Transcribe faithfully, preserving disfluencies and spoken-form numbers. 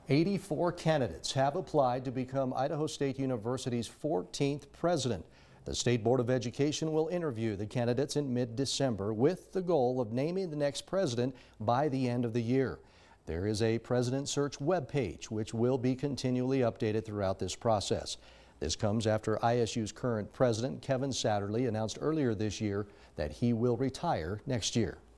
eighty-four candidates have applied to become Idaho State University's fourteenth president. The State Board of Education will interview the candidates in mid-December with the goal of naming the next president by the end of the year. There is a president search webpage which will be continually updated throughout this process. This comes after I S U's current president, Kevin Satterlee, announced earlier this year that he will retire next year.